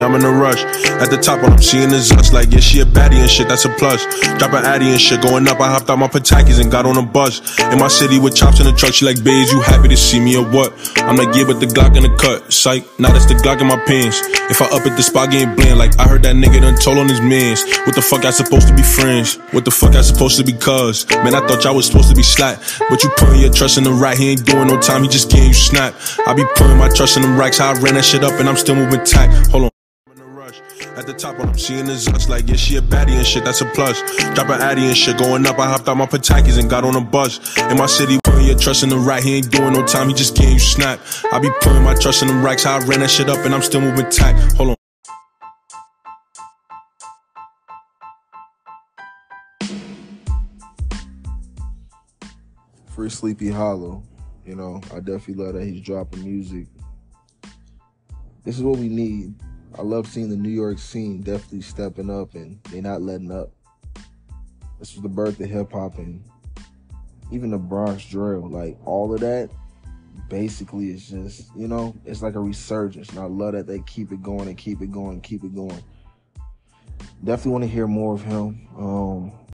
I'm in a rush. At the top, what I'm seeing is us. Like, yeah, she a baddie and shit, that's a plus. Dropping Addy and shit, going up. I hopped out my Patakis and got on a bus. In my city with chops in the truck, she like, babes, you happy to see me or what? I'm like, yeah, but the Glock in the cut. Psych, now that's the Glock in my pants. If I up at the spot, getting bland. Like, I heard that nigga done told on his mans. What the fuck I supposed to be friends? What the fuck I supposed to be cuz? Man, I thought y'all was supposed to be slack. But you putting your trust in the right, he ain't doing no time, he just getting you snap. I be putting my trust in them racks, how I ran that shit up and I'm still moving tack. Hold on. At the top, what I'm seeing is us. Like, yeah, she a baddie and shit, that's a plus. Dropping Addy and shit, going up. I hopped out my Patakis and got on a bus. In my city, putting your trust in the right, he ain't doing no time, he just getting you snap. I be putting my trust in them racks, how I ran that shit up and I'm still moving tack. Hold on. Free Sleepy Hollow. You know, I definitely love that he's dropping music. This is what we need. I love seeing the New York scene definitely stepping up and they not letting up. This was the birth of hip hop and even the Bronx drill. Like, all of that basically is just, you know, it's like a resurgence. And I love that they keep it going and keep it going and keep it going. Definitely want to hear more of him.